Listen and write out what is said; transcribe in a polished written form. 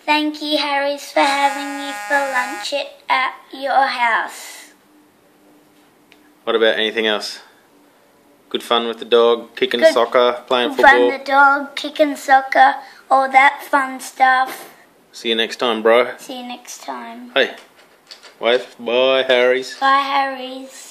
Thank you, Harry's, for having me for lunch at your house. What about anything else? Good fun with the dog, kicking soccer, playing football? Fun with the dog, kicking soccer, all that fun stuff. See you next time, bro. See you next time. Hey, wave. Bye, Harry's. Bye, Harry's.